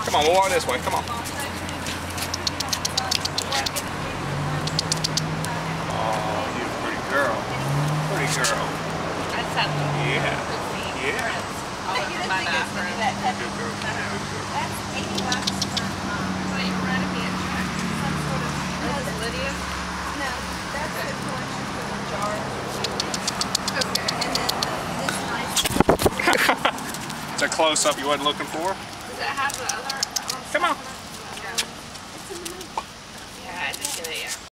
Come on, we'll walk this way. Come on. Oh, you pretty girl. Pretty girl. Yeah. Yeah. My bathroom. Good girl. That's $80 for you're running me a check. Some sort of. This is Lydia? No, that's the collection for the jar. Okay. And then this nice. It's a close up you wasn't looking for. Does it have the other? Come on. Yeah, I just get it, yeah.